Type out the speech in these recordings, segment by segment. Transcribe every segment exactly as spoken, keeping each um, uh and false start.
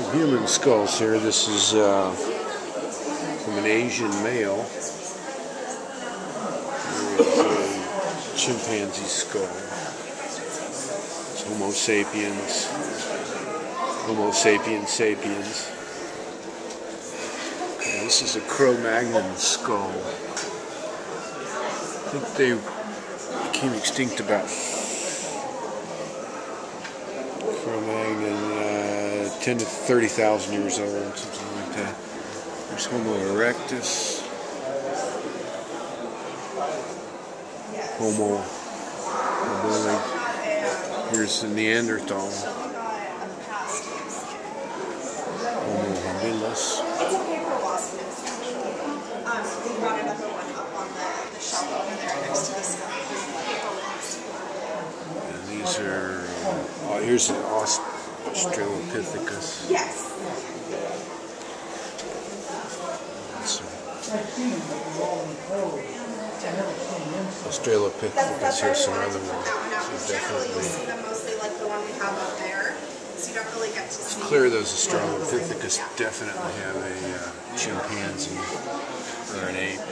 human skulls here. This is uh, from an Asian male. Here's a chimpanzee skull. It's Homo sapiens. Homo sapiens sapiens. And this is a Cro-Magnon skull. I think they became extinct about Cro-Magnon, uh, ten to thirty thousand years old, something like that. There's Homo Erectus, Homo habilis. Here's the Neaderthal, Homo habilis. And these are, oh, here's an Australopithecus. Yes. Australopithecus, here's some other ones. So definitely. Mostly like the one we have up there. So you don't really get to see. It's clear those Australopithecus definitely have a uh, chimpanzee or an ape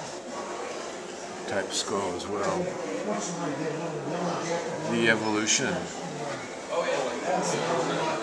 type skull as well. The evolution.